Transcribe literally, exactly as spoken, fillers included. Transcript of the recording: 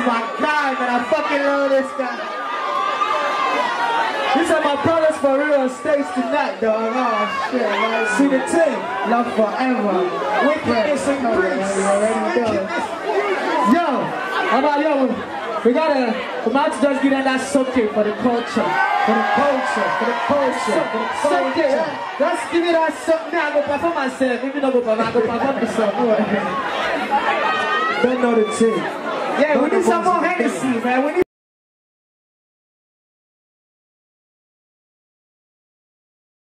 my guy, man. I fucking love this guy. These are my brothers for real on stage tonight, dog. Oh shit, man. See the team. Love forever. Wickedness and Grease. Yo, how about yo? We gotta, we might just get on that soaking for the culture. For the culture, for the culture, for the culture. Let's give it that something now. I go perform myself. If you don't go perform, I go perform myself. Don't know the team. Yeah, we need some more Hennessy, man. We need